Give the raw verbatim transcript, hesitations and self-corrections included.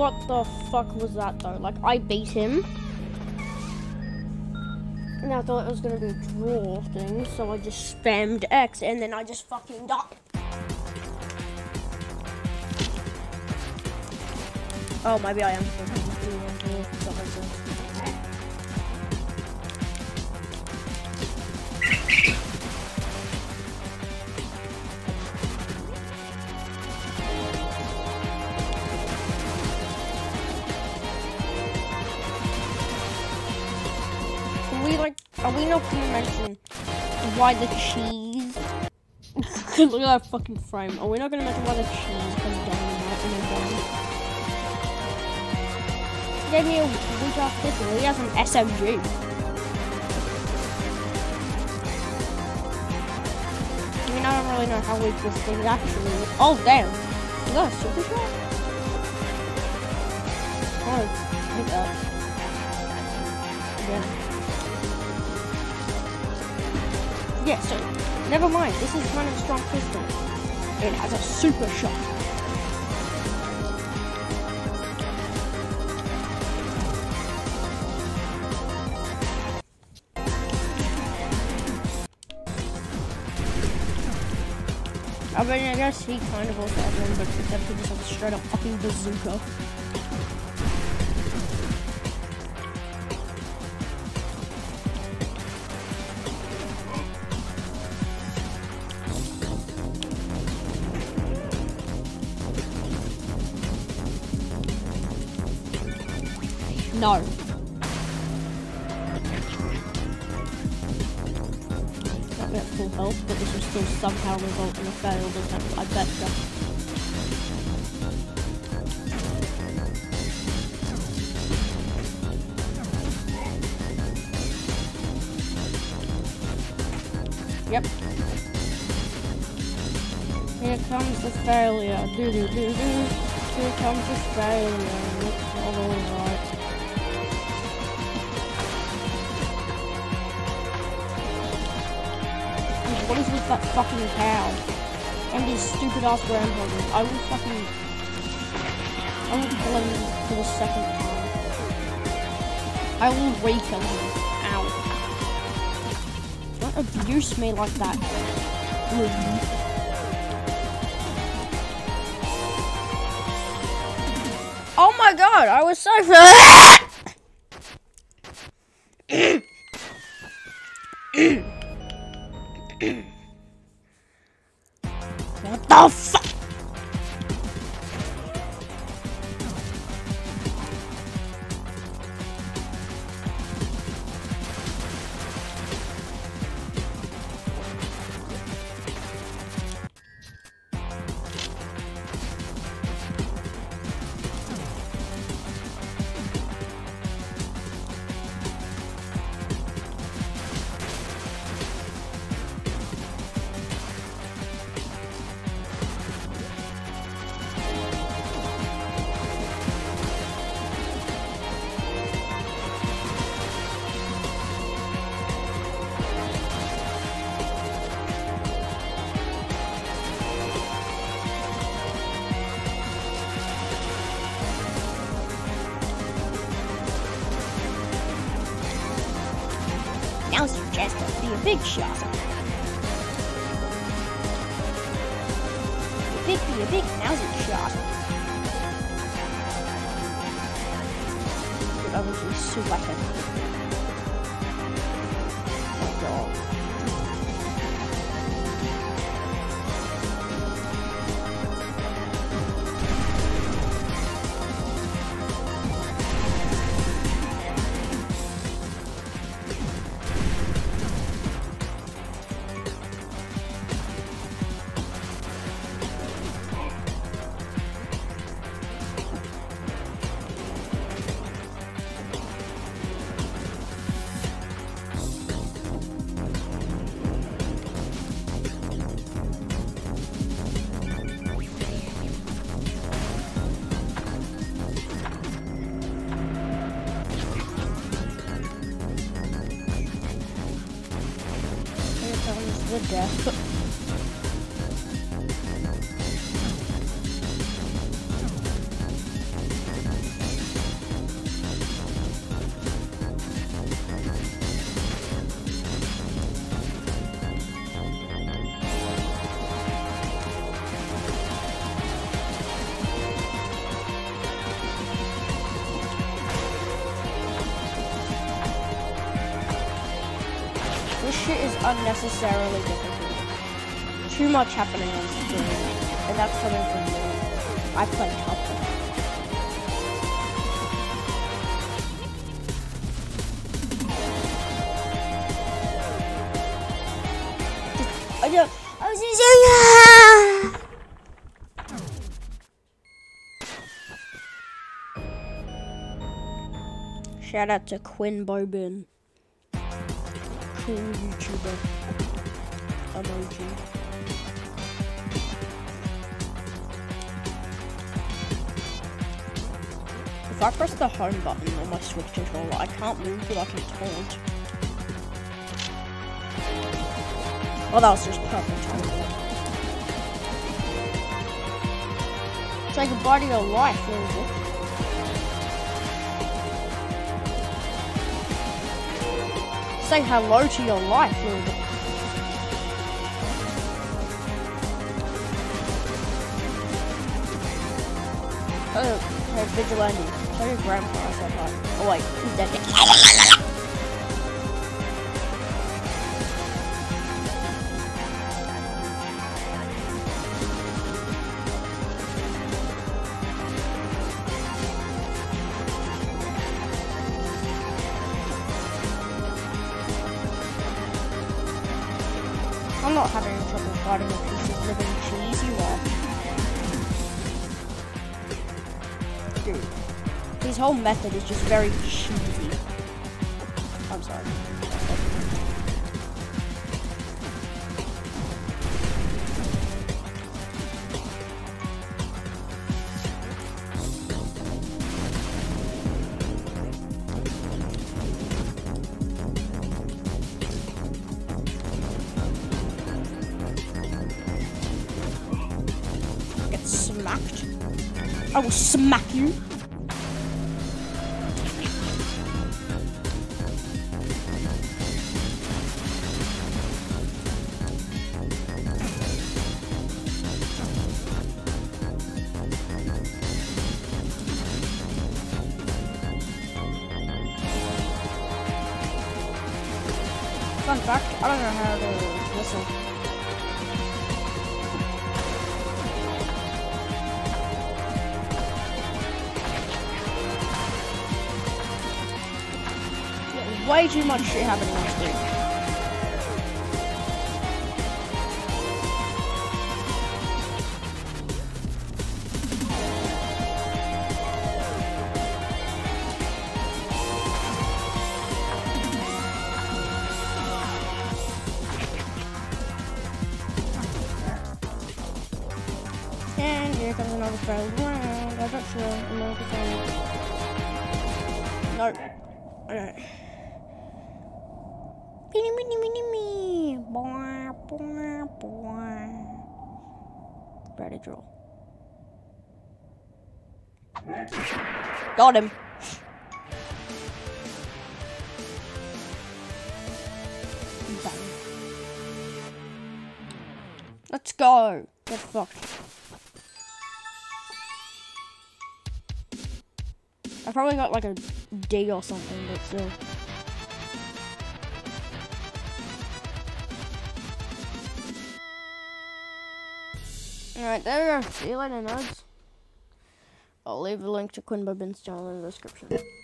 what the fuck was that though? Like, I beat him. And I thought it was gonna be a draw thing, so I just spammed X and then I just fucking died. Oh, maybe I am supposed to do one here. That makes sense. Like, are we not gonna mention why the cheese? Look at that fucking frame. Are we not gonna mention why the cheese comes down in the game? He gave me a weak ass pistol. He has an S M G. I mean, I don't really know how weak this thing actually is. Oh damn! Is that a super shot? Oh, hit that. Again. Yeah, so, never mind, this is kind of a strong pistol. It has a super shot. I mean, I guess he kind of also has one, but except he just has a straight up fucking bazooka. No. Not at full health, but this will still somehow result in a failed attempt, I betcha. Yep. Here comes the failure. Do do do do. Here comes the failure. It's all alright. What is with that fucking cow? And these stupid ass groundhoggers. I will fucking... I will kill him for the second time. I will re-kill him. Ow. Don't abuse me like that. Oh my god, I was so... What the fuck? Now's your chance to be a big shot. Be a big, be a big, now's your shot. That was just sweating. Oh god. The death. unnecessarily difficult. Too much happening on screen, and that's coming from me. I play tough. I just, I was just saying, shout out to Quinn Bobin. Cool YouTuber. Emoji. If I press the home button on my Switch controller, I can't move till I can taunt. Oh, that was just perfect timing. Say goodbye to your life, little book. Say hello to your life, little book. Oh, hey, vigilante. Tell your grandpa I said hi. Oh wait, he's dead. I'm not having trouble fighting a piece of living cheese, you are. Dude, his whole method is just very cheesy. I'm sorry. Smacked. I will smack you. Fun fact, I don't know how to whistle. Way too much shit happening on screen. And here comes another failed round. I bet you another failed. Nope. Okay. Ready, draw. Got him. Bang. Let's go. Get fucked. I probably got like a D or something, but still. Alright, there we go. See you later, nerds. I'll leave a link to Quinn Bobin's channel in the description.